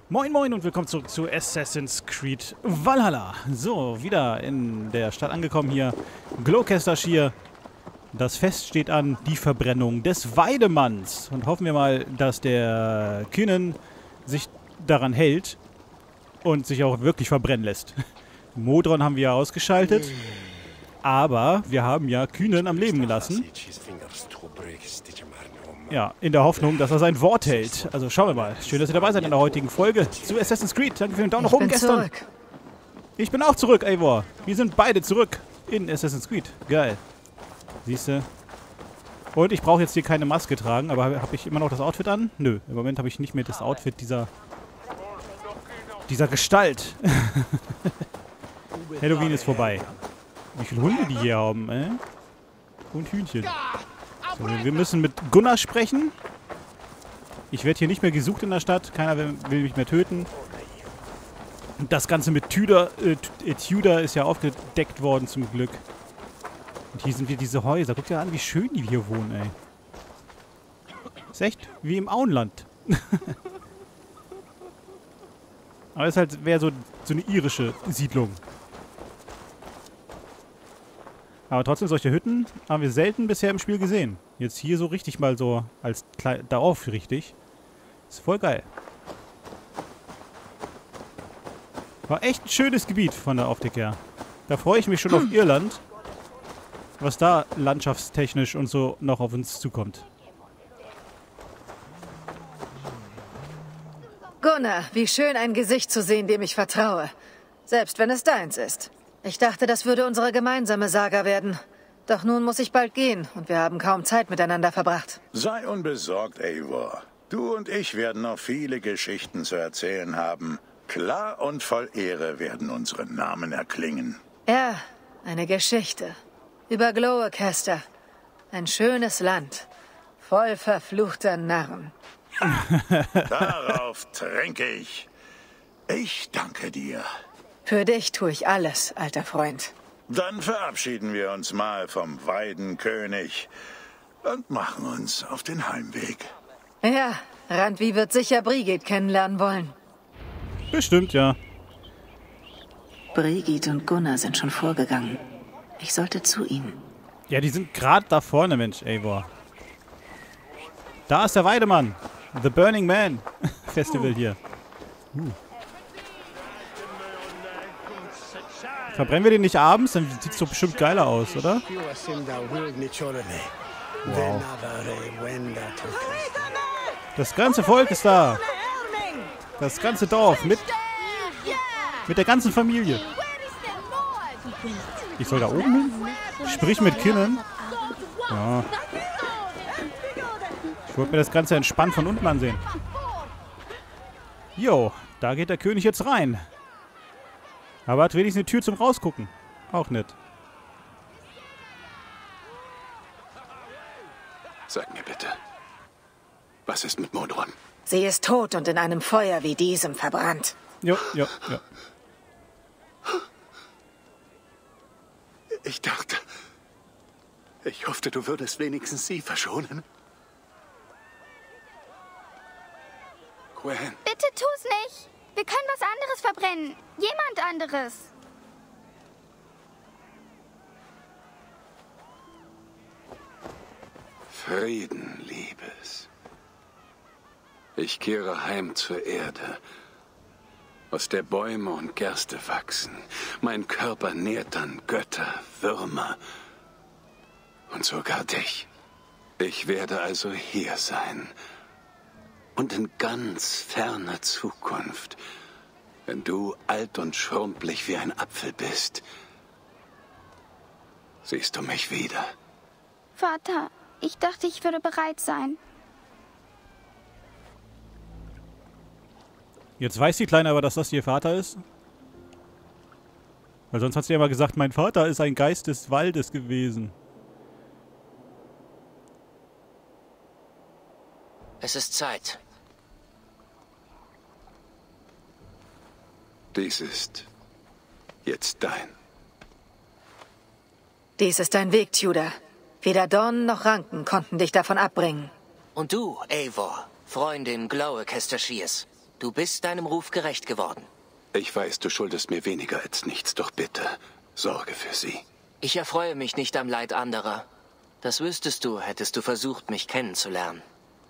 Moin Moin und willkommen zurück zu Assassin's Creed Valhalla. So, wieder in der Stadt angekommen hier. Gloucester Shire. Das Fest steht an, die Verbrennung des Weidemanns. Und hoffen wir mal, dass der Kynen sich daran hält und sich auch wirklich verbrennen lässt. Modron haben wir ja ausgeschaltet, aber wir haben ja Kynen am Leben gelassen. Ja, in der Hoffnung, dass er sein Wort hält. Also schauen wir mal. Schön, dass ihr dabei seid in der heutigen Folge zu Assassin's Creed. Danke für den Daumen nach oben gestern. Zurück. Ich bin auch zurück, Eivor. Wir sind beide zurück in Assassin's Creed. Geil. Siehste. Und ich brauche jetzt hier keine Maske tragen, aber habe ich immer noch das Outfit an? Nö, im Moment habe ich nicht mehr das Outfit dieser Gestalt. Halloween ist vorbei. Wie viele Hunde die hier haben, Und Hühnchen. So, wir müssen mit Gunnar sprechen. Ich werde hier nicht mehr gesucht in der Stadt. Keiner will mich mehr töten. Und das Ganze mit Tudor ist ja aufgedeckt worden zum Glück. Und hier sind wir diese Häuser. Guckt dir an, wie schön die hier wohnen, ey. Ist echt wie im Auenland. Aber es ist halt, wäre so eine irische Siedlung. Aber trotzdem, solche Hütten haben wir selten bisher im Spiel gesehen. Jetzt hier so richtig mal so als darauf richtig. Ist voll geil. War echt ein schönes Gebiet von der Optik her. Da freue ich mich schon auf Irland. Was da landschaftstechnisch und so noch auf uns zukommt. Gunnar, wie schön ein Gesicht zu sehen, dem ich vertraue. Selbst wenn es deins ist. Ich dachte, das würde unsere gemeinsame Saga werden. Doch nun muss ich bald gehen und wir haben kaum Zeit miteinander verbracht. Sei unbesorgt, Eivor. Du und ich werden noch viele Geschichten zu erzählen haben. Klar und voll Ehre werden unsere Namen erklingen. Ja, eine Geschichte. Über Gloucester. Ein schönes Land. Voll verfluchter Narren. Darauf tränke ich. Ich danke dir. Für dich tue ich alles, alter Freund. Dann verabschieden wir uns mal vom Weidenkönig und machen uns auf den Heimweg. Ja, Randvi wird sicher Brigitte kennenlernen wollen. Bestimmt, ja. Brigitte und Gunnar sind schon vorgegangen. Ich sollte zu ihnen. Ja, die sind gerade da vorne, Mensch, Eivor. Da ist der Weidemann. The Burning Man Festival hier. Verbrennen wir den nicht abends? Dann sieht es doch bestimmt geiler aus, oder? Wow. Das ganze Volk ist da. Das ganze Dorf mit der ganzen Familie. Ich soll da oben hin? Sprich mit Kynen. Ja. Ich wollte mir das Ganze entspannt von unten ansehen. Jo, da geht der König jetzt rein. Aber hat wenigstens eine Tür zum Rausgucken. Auch nett. Sag mir bitte, was ist mit Modron? Sie ist tot und in einem Feuer wie diesem verbrannt. Jo. Ich hoffte, du würdest wenigstens sie verschonen. Gwen. Bitte tu's nicht. Wir können was anderes verbrennen. Jemand anderes. Frieden, Liebes. Ich kehre heim zur Erde, aus der Bäume und Gerste wachsen. Mein Körper nährt dann Götter, Würmer und sogar dich. Ich werde also hier sein. Und in ganz ferner Zukunft, wenn du alt und schrumpelig wie ein Apfel bist, siehst du mich wieder. Vater, ich dachte, ich würde bereit sein. Jetzt weiß die Kleine aber, dass das ihr Vater ist. Weil sonst hat sie ja immer gesagt, mein Vater ist ein Geist des Waldes gewesen. Es ist Zeit. Dies ist jetzt dein. Dies ist dein Weg, Tudor. Weder Dornen noch Ranken konnten dich davon abbringen. Und du, Eivor, Freundin Gloucester Shires. Du bist deinem Ruf gerecht geworden. Ich weiß, du schuldest mir weniger als nichts, doch bitte, sorge für sie. Ich erfreue mich nicht am Leid anderer. Das wüsstest du, hättest du versucht, mich kennenzulernen.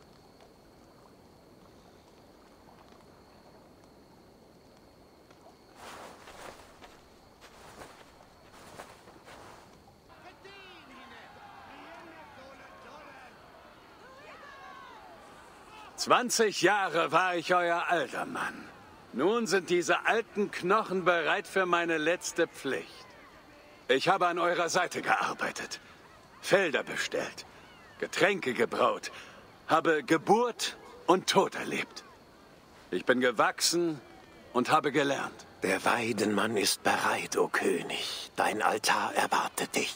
»20 Jahre war ich euer alter Mann. Nun sind diese alten Knochen bereit für meine letzte Pflicht. Ich habe an eurer Seite gearbeitet, Felder bestellt, Getränke gebraut, habe Geburt und Tod erlebt. Ich bin gewachsen und habe gelernt. Der Weidenmann ist bereit, o König. Dein Altar erwartet dich.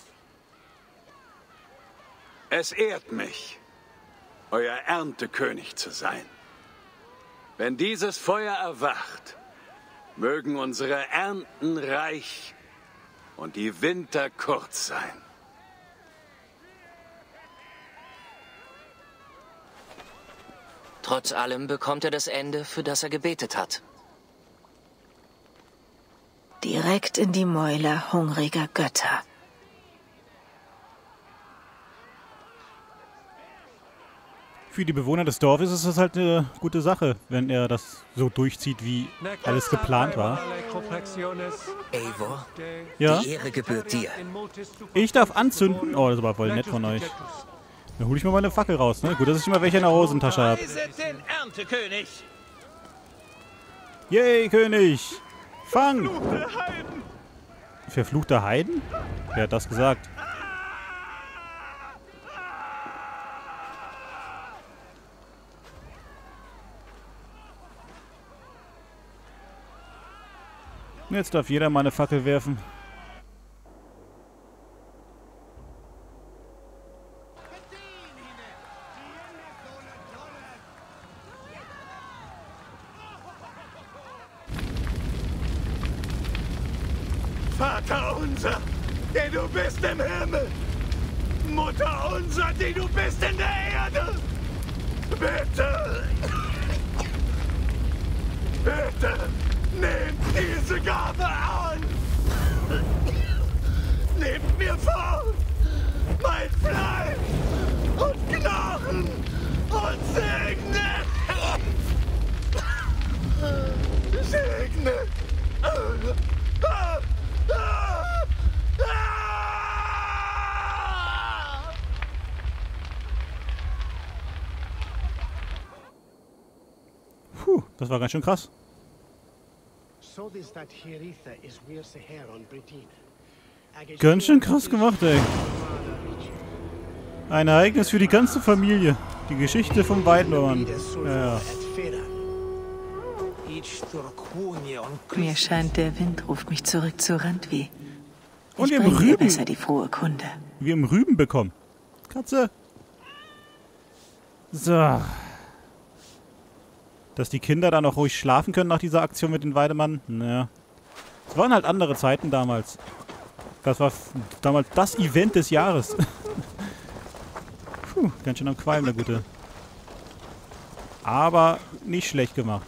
Es ehrt mich, euer Erntekönig zu sein. Wenn dieses Feuer erwacht, mögen unsere Ernten reich und die Winter kurz sein. Trotz allem bekommt er das Ende, für das er gebetet hat. Direkt in die Mäuler hungriger Götter. Für die Bewohner des Dorfes ist das halt eine gute Sache, wenn er das so durchzieht, wie alles geplant war. Eivor, Ja, die Ehre gebührt dir. ich darf anzünden. Oh, das ist aber voll nett von euch. Dann hole ich mir mal eine Fackel raus, ne? Gut, dass ich immer welche in der Hosentasche habe. Den Erntekönig! Yay, König! Fang! Verfluchte Heiden? Wer hat das gesagt? Jetzt darf jeder mal eine Fackel werfen. Vater unser, der du bist im Himmel. Mutter unser, die du bist in der Erde. Bitte. Bitte. Nehmt diese Gabe an! Nehmt mir vor, mein Fleisch und Knochen und segnet! Segnet! Puh, das war ganz schön krass. Ganz schön krass gemacht, ey. Ein Ereignis für die ganze Familie. Die Geschichte vom Weidenmann. Ja. Mir scheint, der Wind ruft mich zurück zu Randvi. Und Ich wir haben bringe dir Rüben. besser die frohe Kunde. Wir haben Rüben bekommen. Katze. So. Dass die Kinder dann auch ruhig schlafen können nach dieser Aktion mit dem Weidemann. Naja. Es waren halt andere Zeiten damals. Das war damals das Event des Jahres. Puh, ganz schön am Qualm, der Gute. Aber nicht schlecht gemacht.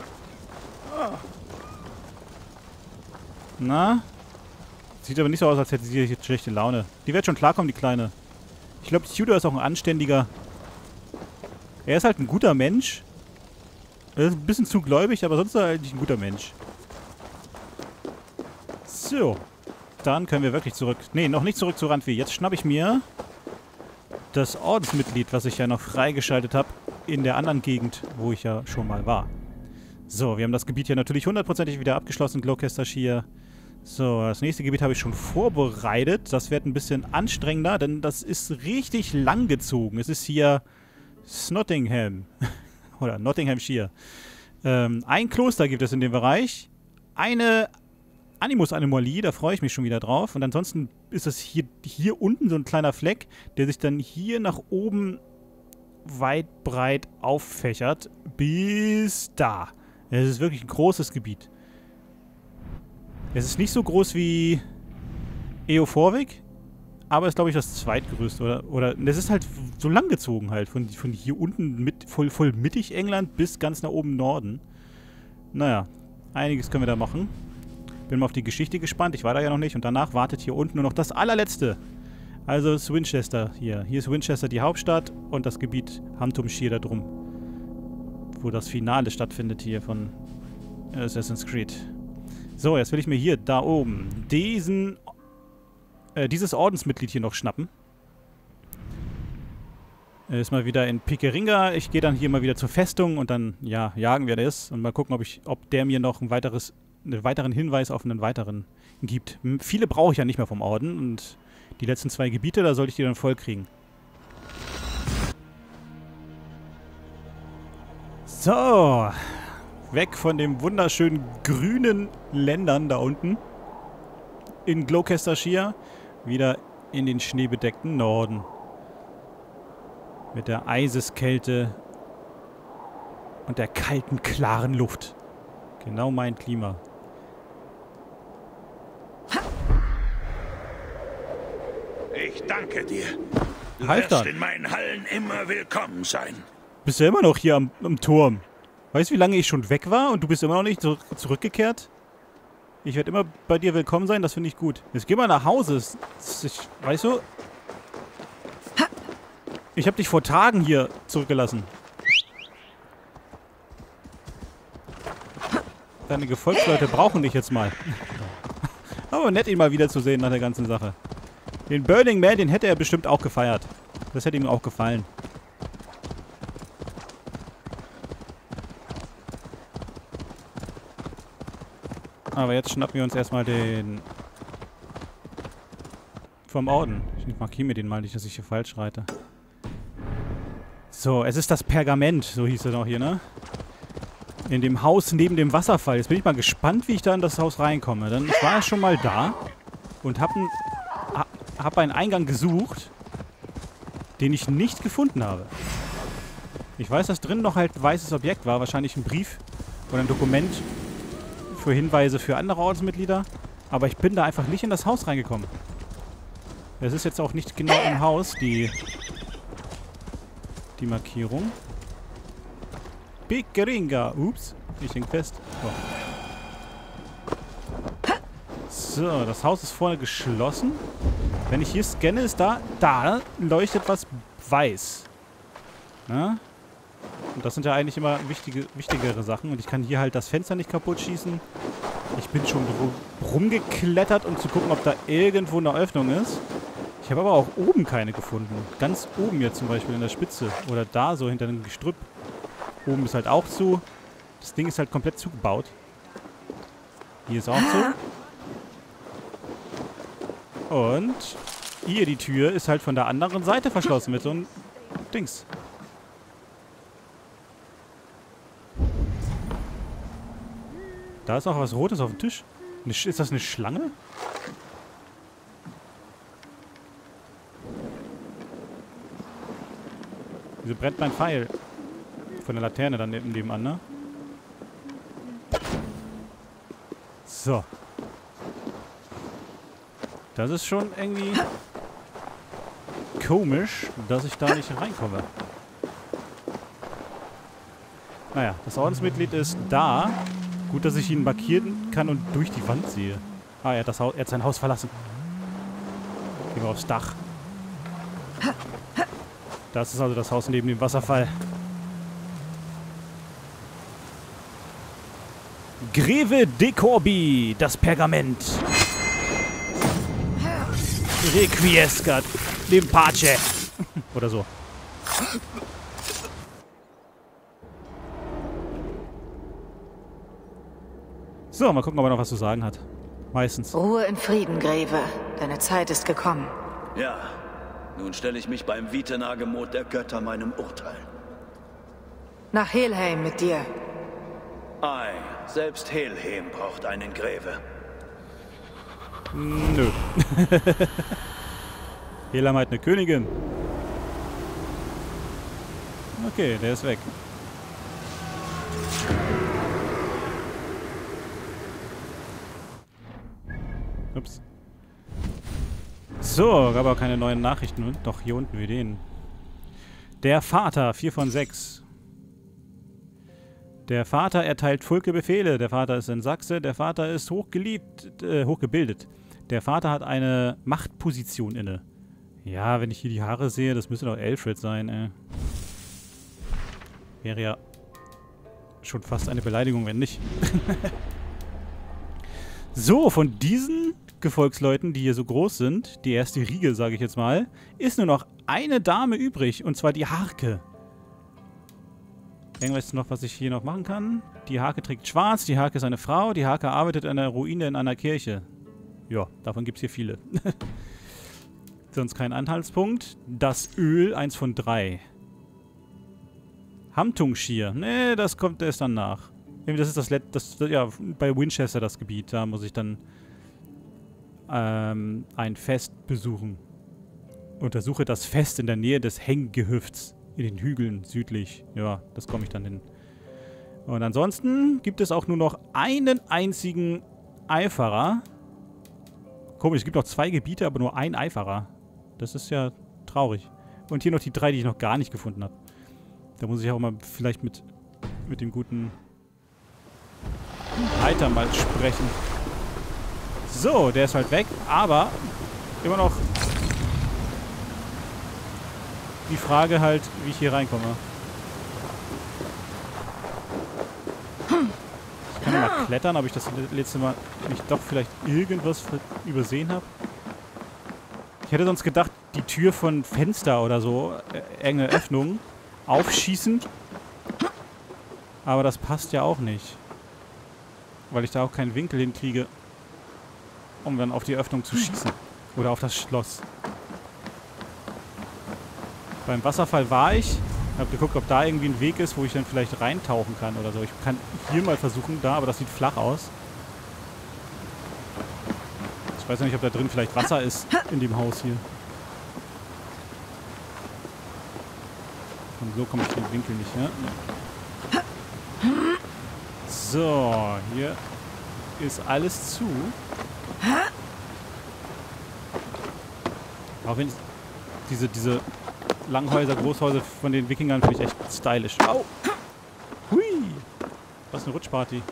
Na? Sieht aber nicht so aus, als hätte sie jetzt schlechte Laune. Die wird schon klarkommen, die Kleine. Ich glaube, Tudor ist auch ein anständiger. Er ist halt ein guter Mensch. Er ist ein bisschen zu gläubig, aber sonst ist er eigentlich ein guter Mensch. So. Dann können wir wirklich zurück. Ne, noch nicht zurück zu Randvi. Jetzt schnappe ich mir das Ordensmitglied, was ich ja noch freigeschaltet habe, in der anderen Gegend, wo ich ja schon mal war. So, wir haben das Gebiet hier natürlich hundertprozentig wieder abgeschlossen, Gloucester Shire. So, das nächste Gebiet habe ich schon vorbereitet. Das wird ein bisschen anstrengender, denn das ist richtig lang gezogen. Es ist hier Snottingham. Oder Nottinghamshire. Ein Kloster gibt es in dem Bereich. Eine Animus-Anomalie, da freue ich mich schon wieder drauf. Und ansonsten ist es hier unten so ein kleiner Fleck, der sich dann hier nach oben weit breit auffächert. Bis da. Es ist wirklich ein großes Gebiet. Es ist nicht so groß wie Eoforwick, aber ist, glaube ich, das zweitgrößte. Oder es ist halt so lang gezogen halt. Von hier unten voll mittig England bis ganz nach oben Norden. Naja, einiges können wir da machen. Bin mal auf die Geschichte gespannt. Ich war da ja noch nicht. Und danach wartet hier unten nur noch das allerletzte. Also ist Winchester hier. Hier ist Winchester die Hauptstadt und das Gebiet Hamtumshire da drum. Wo das Finale stattfindet hier von Assassin's Creed. So, jetzt will ich mir hier, da oben, dieses Ordensmitglied hier noch schnappen. Er ist mal wieder in Pickeringa. Ich gehe dann hier mal wieder zur Festung und dann, ja, jagen wir das. Und mal gucken, ob der mir noch einen weiteren Hinweis auf einen weiteren gibt. Viele brauche ich ja nicht mehr vom Orden und die letzten 2 Gebiete, da sollte ich die dann voll kriegen. So. Weg von den wunderschönen grünen Ländern da unten. In Gloucestershire. Wieder in den schneebedeckten Norden. Mit der Eiseskälte und der kalten, klaren Luft. Genau mein Klima. Ich danke dir. Du Halt wirst dann. in meinen Hallen immer willkommen sein. Bist du immer noch hier am Turm? Weißt du, wie lange ich schon weg war und du bist immer noch nicht zurückgekehrt? Ich werde immer bei dir willkommen sein, das finde ich gut. Jetzt geh mal nach Hause. Weißt du? Ich habe dich vor Tagen hier zurückgelassen. Deine Gefolgsleute brauchen dich jetzt mal. Aber nett, ihn mal wiederzusehen nach der ganzen Sache. Den Burning Man, den hätte er bestimmt auch gefeiert. Das hätte ihm auch gefallen. Aber jetzt schnappen wir uns erstmal den vom Orden. Ich markiere mir den mal nicht, dass ich hier falsch reite. So, es ist das Pergament, so hieß es auch hier, ne? In dem Haus neben dem Wasserfall. Jetzt bin ich mal gespannt, wie ich da in das Haus reinkomme. Denn ich war ja schon mal da und hab einen Eingang gesucht, den ich nicht gefunden habe. Ich weiß, dass drin noch halt ein weißes Objekt war. Wahrscheinlich ein Brief oder ein Dokument für Hinweise für andere Ordensmitglieder. Aber ich bin da einfach nicht in das Haus reingekommen. Es ist jetzt auch nicht genau im Haus, die Markierung. Pickeringa. Ups, ich hänge fest. So, das Haus ist vorne geschlossen. Wenn ich hier scanne, ist da leuchtet was weiß. Na? Und das sind ja eigentlich immer wichtigere Sachen. Und ich kann hier halt das Fenster nicht kaputt schießen. Ich bin schon rumgeklettert, um zu gucken, ob da irgendwo eine Öffnung ist. Ich habe aber auch oben keine gefunden. Ganz oben hier zum Beispiel in der Spitze. Oder da so hinter dem Gestrüpp. Oben ist halt auch zu. Das Ding ist halt komplett zugebaut. Hier ist auch zu. Und hier die Tür ist halt von der anderen Seite verschlossen mit so einem Dings. Da ist auch was Rotes auf dem Tisch. Ist das eine Schlange? Wieso brennt mein Pfeil? Von der Laterne dann nebenan, ne? So. Das ist schon irgendwie komisch, dass ich da nicht reinkomme. Naja, das Ordensmitglied ist da. Gut, dass ich ihn markieren kann und durch die Wand sehe. Ah, er hat sein Haus verlassen. Gehen wir aufs Dach. Das ist also das Haus neben dem Wasserfall. Greve de Corby, das Pergament. Requiescat, dem Pace. Oder so. So, mal gucken, ob er noch was zu sagen hat. Meistens. Ruhe in Frieden, Greve. Deine Zeit ist gekommen. Ja, nun stelle ich mich beim Vitenagemot der Götter meinem Urteil. Nach Helheim mit dir. Ei, selbst Helheim braucht einen Greve. Nö. Helheim hat eine Königin. Okay, der ist weg. Ups. So, gab auch keine neuen Nachrichten. Doch, hier unten, wie den. Der Vater, 4 von 6. Der Vater erteilt Fulke Befehle. Der Vater ist ein Sachse. Der Vater ist hochgebildet. Der Vater hat eine Machtposition inne. Ja, wenn ich hier die Haare sehe, das müsste doch Alfred sein, ey. Wäre ja schon fast eine Beleidigung, wenn nicht. So, von diesen Gefolgsleuten, die hier so groß sind, die erste Riege, sage ich jetzt mal, ist nur noch eine Dame übrig, und zwar die Harke. Irgendwas noch, was ich hier noch machen kann? Die Harke trägt schwarz, die Harke ist eine Frau, die Harke arbeitet an einer Ruine in einer Kirche. Ja, davon gibt es hier viele. Sonst kein Anhaltspunkt. Das Öl, 1 von 3. Hamtungshire. Nee, das kommt erst dann nach. Das ist ja, bei Winchester das Gebiet. Da muss ich dann ein Fest besuchen. Untersuche das Fest in der Nähe des Henggehöfts. In den Hügeln südlich. Ja, das komme ich dann hin. Und ansonsten gibt es auch nur noch einen einzigen Eiferer. Komisch, es gibt noch 2 Gebiete, aber nur ein Eiferer. Das ist ja traurig. Und hier noch die 3, die ich noch gar nicht gefunden habe. Da muss ich auch mal vielleicht mit dem guten Reiter mal sprechen. So, der ist halt weg, aber immer noch die Frage halt, wie ich hier reinkomme. Ich kann ja mal klettern, ob ich das letzte Mal nicht doch vielleicht irgendwas übersehen habe. Ich hätte sonst gedacht, die Tür von Fenster oder so, irgendeine Öffnung, aufschießend. Aber das passt ja auch nicht. Weil ich da auch keinen Winkel hinkriege, um dann auf die Öffnung zu schießen. Oder auf das Schloss. Beim Wasserfall war ich. Habe geguckt, ob da irgendwie ein Weg ist, wo ich dann vielleicht reintauchen kann oder so. Ich kann hier mal versuchen, da, aber das sieht flach aus. Ich weiß nicht, ob da drin vielleicht Wasser ist in dem Haus hier. Und so komme ich den Winkel nicht, ne? So, hier ist alles zu. Auch wenn diese Langhäuser, Großhäuser von den Wikingern finde ich echt stylisch. Au! Hui! Was eine Rutschparty.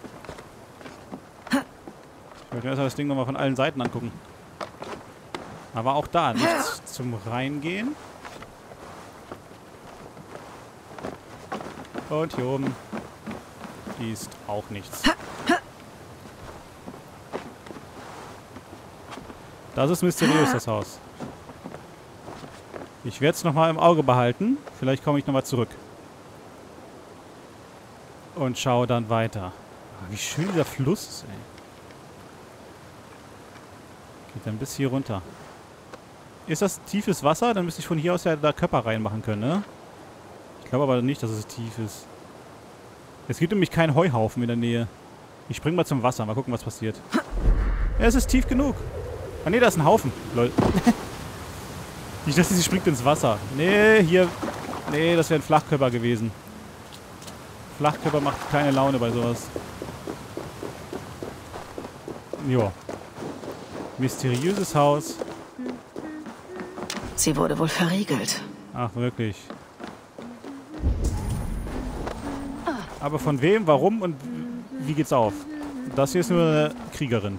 Ich wollte mir erstmal das Ding nochmal von allen Seiten angucken. Aber auch da nichts zum Reingehen. Und hier oben ist auch nichts. Das ist mysteriös, das Haus. Ich werde es nochmal im Auge behalten. Vielleicht komme ich nochmal zurück. Und schaue dann weiter. Oh, wie schön dieser Fluss ist, ey. Geht dann bis hier runter. Ist das tiefes Wasser? Dann müsste ich von hier aus ja da Körper reinmachen können, ne? Ich glaube aber nicht, dass es tief ist. Es gibt nämlich keinen Heuhaufen in der Nähe. Ich spring mal zum Wasser. Mal gucken, was passiert. Ja, es ist tief genug. Ah, ne, da ist ein Haufen. Lol. Nicht, dass sie springt ins Wasser. Nee, hier... Nee, das wäre ein Flachkörper gewesen. Flachkörper macht keine Laune bei sowas. Joa. Mysteriöses Haus. Sie wurde wohl verriegelt. Ach, wirklich. Aber von wem, warum und wie geht's auf? Das hier ist nur eine Kriegerin.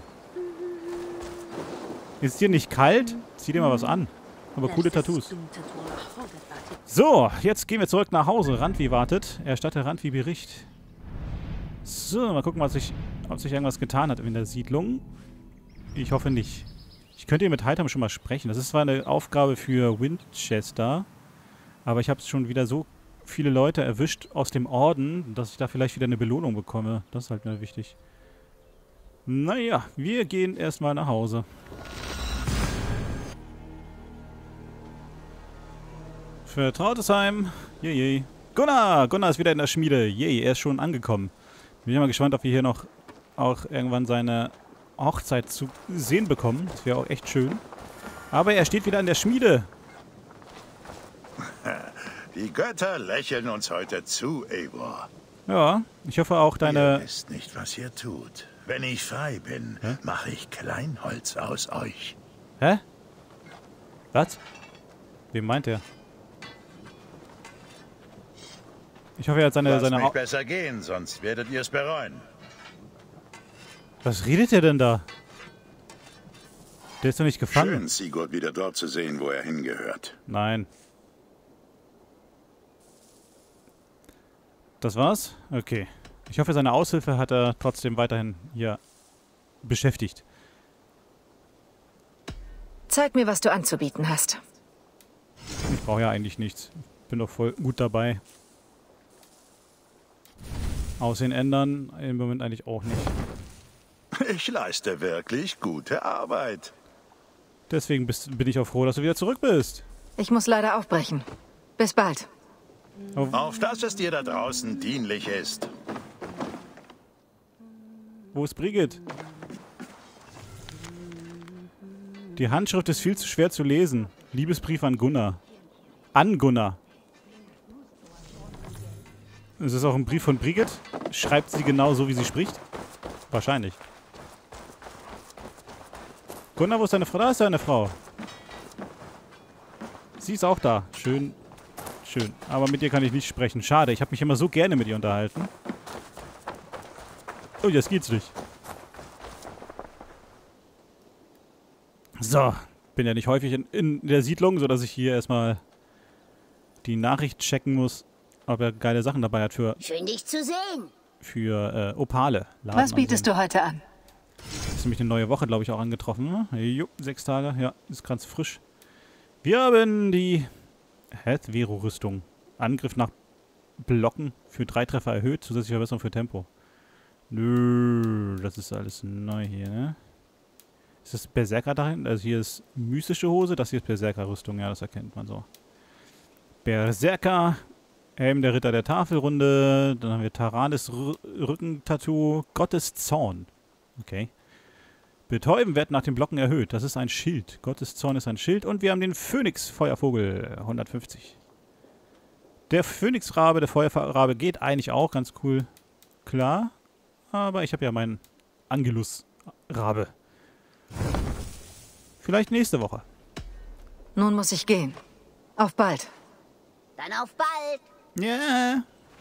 Ist dir nicht kalt? Zieh dir mal was an. Aber coole Tattoos. So, jetzt gehen wir zurück nach Hause. Randvi wartet. Erstatte Randvi Bericht. So, mal gucken, ob sich irgendwas getan hat in der Siedlung. Ich hoffe nicht. Ich könnte hier mit Hightam schon mal sprechen. Das ist zwar eine Aufgabe für Winchester, aber ich habe schon wieder so viele Leute erwischt aus dem Orden, dass ich da vielleicht wieder eine Belohnung bekomme. Das ist halt mir wichtig. Naja, wir gehen erstmal nach Hause. Vertrautesheim. Yay. Gunnar! Gunnar ist wieder in der Schmiede. Yay, er ist schon angekommen. Bin ich mal gespannt, ob wir hier noch auch irgendwann seine Hochzeit zu sehen bekommen. Das wäre auch echt schön. Aber er steht wieder in der Schmiede. Die Götter lächeln uns heute zu, Eivor. Ja, ich hoffe auch deine... Ihr wisst nicht, was ihr tut. Wenn ich frei bin, mache ich Kleinholz aus euch. Hä? Was? Wem meint er? Ich hoffe, er hat Lass mich besser gehen, sonst werdet ihr es bereuen. Was redet der denn da? Der ist doch nicht gefangen. Schön, Sigurd wieder dort zu sehen, wo er hingehört. Nein. Das war's? Okay. Ich hoffe, seine Aushilfe hat er trotzdem weiterhin hier beschäftigt. Zeig mir, was du anzubieten hast. Ich brauche ja eigentlich nichts. Bin doch voll gut dabei. Aussehen ändern im Moment eigentlich auch nicht. Ich leiste wirklich gute Arbeit. Deswegen bin ich auch froh, dass du wieder zurück bist. Ich muss leider aufbrechen. Bis bald. Auf dass es dir da draußen dienlich ist. Wo ist Brigitte? Die Handschrift ist viel zu schwer zu lesen. Liebesbrief an Gunnar. An Gunnar. Ist das auch ein Brief von Brigitte? Schreibt sie genau so, wie sie spricht? Wahrscheinlich. Gunnar, wo ist deine Frau? Da ist deine Frau. Sie ist auch da. Schön. Schön. Aber mit ihr kann ich nicht sprechen. Schade, ich habe mich immer so gerne mit ihr unterhalten. Oh, jetzt geht's nicht. So. Bin ja nicht häufig in der Siedlung, sodass ich hier erstmal die Nachricht checken muss, ob er geile Sachen dabei hat für... Schön, dich zu sehen. Für Opale. Was bietest du heute an? Ist nämlich eine neue Woche, glaube ich, auch angetroffen. Ne? Jo, 6 Tage. Ja, ist ganz frisch. Wir haben die Vero-Rüstung. Angriff nach Blocken für 3 Treffer erhöht. Zusätzliche Verbesserung für Tempo. Nö, das ist alles neu hier, ne? Ist das Berserker da hinten? Also hier ist mystische Hose, das hier ist Berserker-Rüstung. Ja, das erkennt man so. Berserker, Helm der Ritter der Tafelrunde. Dann haben wir Taranis Rückentattoo, Gottes Zorn. Okay. Betäuben wird nach dem Blocken erhöht. Das ist ein Schild. Gottes Zorn ist ein Schild. Und wir haben den Phönix-Feuervogel, 150. Der Phönixrabe, der Feuerrabe geht eigentlich auch ganz cool. Klar. Aber ich habe ja meinen Angelus-Rabe. Vielleicht nächste Woche. Nun muss ich gehen. Auf bald. Dann auf bald. Ja. Yeah.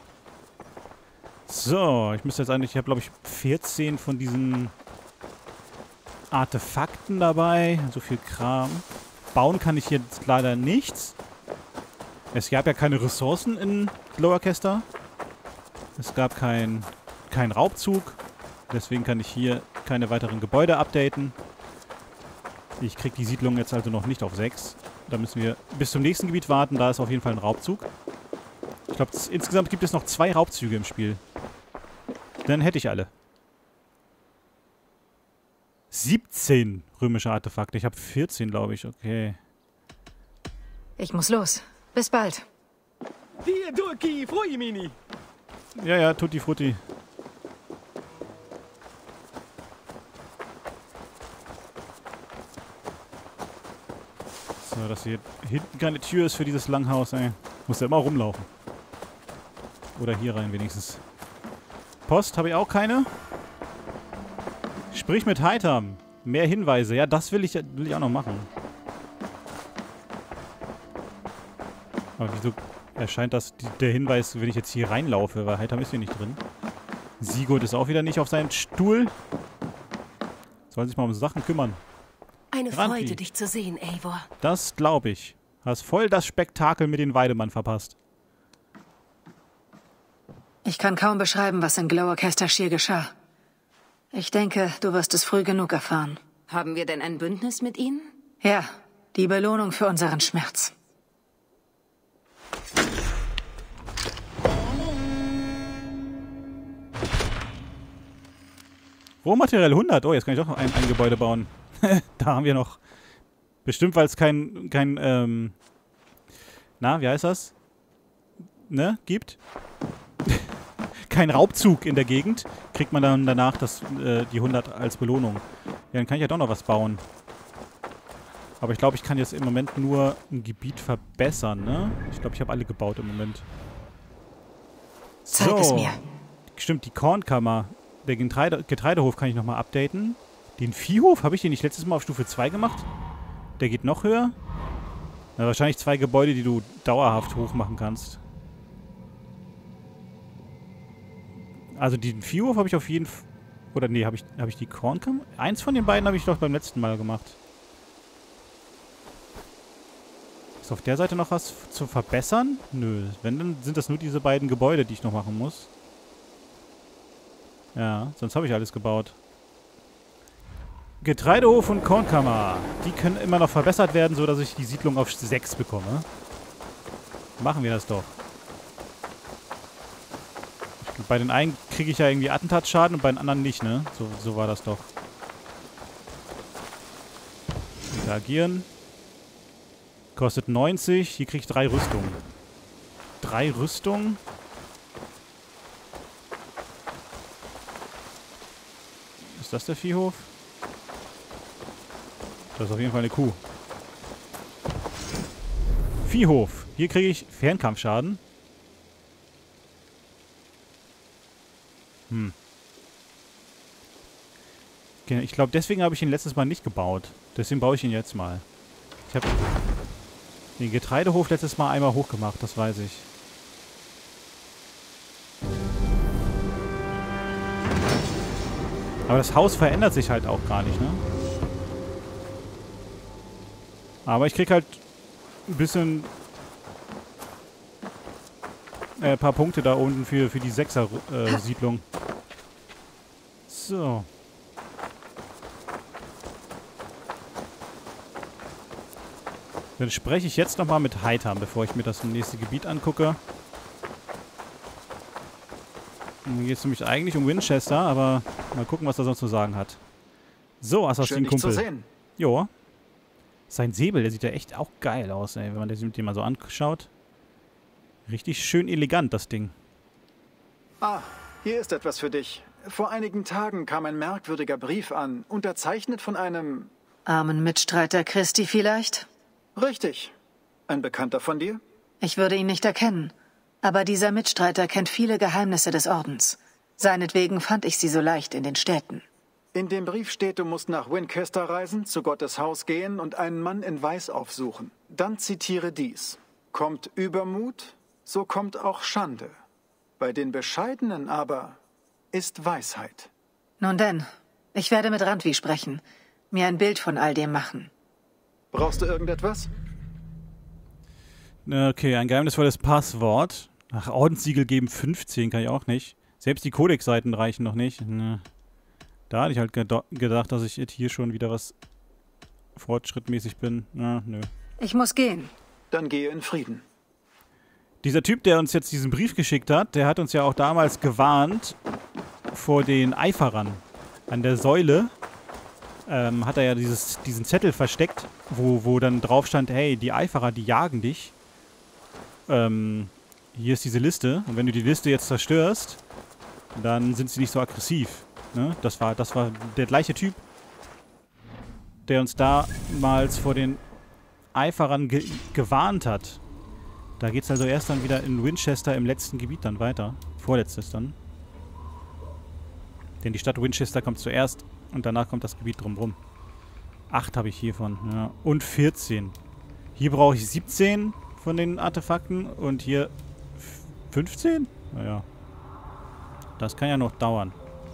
So, ich müsste jetzt eigentlich, ich habe glaube ich 14 von diesen Artefakten dabei. So viel Kram. Bauen kann ich jetzt leider nichts. Es gab ja keine Ressourcen in Glowercaster. Es gab keinen Raubzug. Deswegen kann ich hier keine weiteren Gebäude updaten. Ich kriege die Siedlung jetzt also noch nicht auf 6. Da müssen wir bis zum nächsten Gebiet warten. Da ist auf jeden Fall ein Raubzug. Ich glaube, insgesamt gibt es noch 2 Raubzüge im Spiel. Dann hätte ich alle. 17 römische Artefakte. Ich habe 14, glaube ich. Okay. Ich muss los. Bis bald. Ja, tutti frutti. So, dass hier hinten keine Tür ist für dieses Langhaus, ey. Muss ja immer rumlaufen. Oder hier rein wenigstens. Post habe ich auch keine. Sprich mit Heitam. Mehr Hinweise. Ja, das will ich auch noch machen. Aber wieso erscheint das der Hinweis, wenn ich jetzt hier reinlaufe? Weil Heitam ist hier nicht drin. Sigurd ist auch wieder nicht auf seinem Stuhl. Sollen sich mal um Sachen kümmern. Eine Freude, dich zu sehen, Eivor. Das glaube ich. Hast voll das Spektakel mit den Weidemann verpasst. Ich kann kaum beschreiben, was in Glowercaster schier geschah. Ich denke, du wirst es früh genug erfahren. Haben wir denn ein Bündnis mit ihnen? Ja, die Belohnung für unseren Schmerz. Rohmaterial 100. Oh, jetzt kann ich doch noch ein Gebäude bauen. Da haben wir noch. Bestimmt, weil es kein na, wie heißt das? Ne? Gibt. Kein Raubzug in der Gegend. Kriegt man dann danach die 100 als Belohnung. Ja, dann kann ich ja doch noch was bauen. Aber ich glaube, ich kann jetzt im Moment nur ein Gebiet verbessern, ne? Ich glaube, ich habe alle gebaut im Moment. Zeig es mir. Stimmt, die Kornkammer. Der Getreidehof kann ich nochmal updaten. Den Viehhof, habe ich den nicht letztes Mal auf Stufe 2 gemacht? Der geht noch höher. Na, wahrscheinlich 2 Gebäude, die du dauerhaft hoch machen kannst. Also den Viehhof habe ich auf jeden Fall... Oder nee, habe ich die Kornkammer? Eins von den beiden habe ich doch beim letzten Mal gemacht. Ist auf der Seite noch was zu verbessern? Nö. Wenn, dann sind das nur diese beiden Gebäude, die ich noch machen muss. Ja, sonst habe ich alles gebaut. Getreidehof und Kornkammer. Die können immer noch verbessert werden, sodass ich die Siedlung auf 6 bekomme. Machen wir das doch. Bei den einen kriege ich ja irgendwie Attentatsschaden und bei den anderen nicht, ne? So war das doch. Interagieren. Kostet 90. Hier kriege ich 3 Rüstungen. 3 Rüstungen. Ist das der Viehhof? Das ist auf jeden Fall eine Kuh. Viehhof. Hier kriege ich Fernkampfschaden. Ich glaube, deswegen habe ich ihn letztes Mal nicht gebaut. Deswegen baue ich ihn jetzt mal. Ich habe den Getreidehof letztes Mal einmal hochgemacht, das weiß ich. Aber das Haus verändert sich halt auch gar nicht, ne? Aber ich krieg halt ein bisschen... ein paar Punkte da unten für die 6er-Siedlung. So. Dann spreche ich jetzt nochmal mit Heitam, bevor ich mir das nächste Gebiet angucke. Hier geht es nämlich eigentlich um Winchester, aber mal gucken, was er sonst zu sagen hat. So, Assassin-Kumpel. Schön, dich zu sehen. Jo. Sein Säbel, der sieht ja echt auch geil aus, ey, wenn man den mal so anschaut. Richtig schön elegant, das Ding. Ah, hier ist etwas für dich. Vor einigen Tagen kam ein merkwürdiger Brief an, unterzeichnet von einem... Armen Mitstreiter Christi vielleicht? Richtig. Ein Bekannter von dir? Ich würde ihn nicht erkennen. Aber dieser Mitstreiter kennt viele Geheimnisse des Ordens. Seinetwegen fand ich sie so leicht in den Städten. In dem Brief steht, du musst nach Winchester reisen, zu Gottes Haus gehen und einen Mann in Weiß aufsuchen. Dann zitiere dies. Kommt Übermut, so kommt auch Schande. Bei den Bescheidenen aber ist Weisheit. Nun denn, ich werde mit Randvi sprechen, mir ein Bild von all dem machen. Brauchst du irgendetwas? Okay, ein geheimnisvolles Passwort. Ach, Ordenssiegel geben 15, kann ich auch nicht. Selbst die Codex-Seiten reichen noch nicht. Ne. Da hatte ich halt gedacht, dass ich jetzt hier schon wieder was fortschrittmäßig bin. Na, nö. Ich muss gehen. Dann gehe in Frieden. Dieser Typ, der uns jetzt diesen Brief geschickt hat, der hat uns ja auch damals gewarnt vor den Eiferern. An der Säule hat er ja diesen Zettel versteckt, wo dann drauf stand, hey, die Eiferer, die jagen dich. Hier ist diese Liste. Und wenn du die Liste jetzt zerstörst, dann sind sie nicht so aggressiv. Ne? Das war der gleiche Typ, der uns damals vor den Eiferern gewarnt hat. Da geht's also erst dann wieder in Winchester im letzten Gebiet dann weiter. Vorletztes dann. Denn die Stadt Winchester kommt zuerst und danach kommt das Gebiet drumherum. 8 habe ich hiervon. Ja. Und 14. Hier brauche ich 17 von den Artefakten und hier 15? Naja. Das kann ja noch dauern.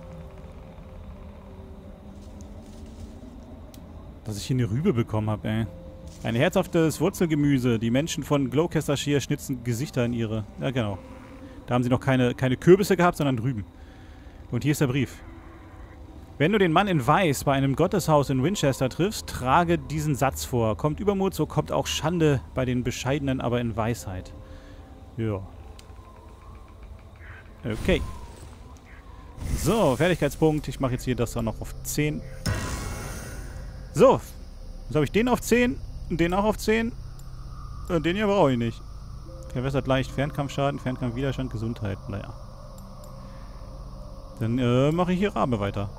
Dass ich hier eine Rübe bekommen habe, ey. Ein herzhaftes Wurzelgemüse. Die Menschen von Gloucestershire schnitzen Gesichter in ihre... Ja, genau. Da haben sie noch keine Kürbisse gehabt, sondern Rüben. Und hier ist der Brief. Wenn du den Mann in Weiß bei einem Gotteshaus in Winchester triffst, trage diesen Satz vor. Kommt Übermut, so kommt auch Schande bei den Bescheidenen, aber in Weisheit. Ja. Okay. So, Fertigkeitspunkt. Ich mache jetzt hier das dann noch auf 10. So. Jetzt habe ich den auf 10. Und den auch auf 10. Und den hier brauche ich nicht. Verbessert leicht Fernkampfschaden, Fernkampfwiderstand, Gesundheit. Naja. Dann mache ich hier Rabe weiter.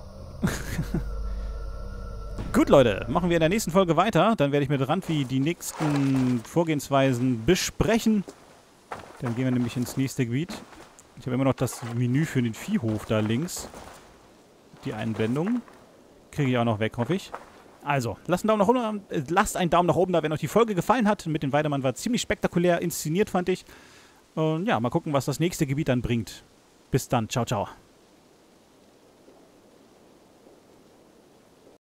Gut, Leute. Machen wir in der nächsten Folge weiter. Dann werde ich mit Randvi die nächsten Vorgehensweisen besprechen. Dann gehen wir nämlich ins nächste Gebiet. Ich habe immer noch das Menü für den Viehhof da links. Die Einblendung. Kriege ich auch noch weg, hoffe ich. Also, lasst einen Daumen nach oben da, wenn euch die Folge gefallen hat. Mit dem Weidemann war ziemlich spektakulär inszeniert, fand ich. Und ja, mal gucken, was das nächste Gebiet dann bringt. Bis dann. Ciao, ciao.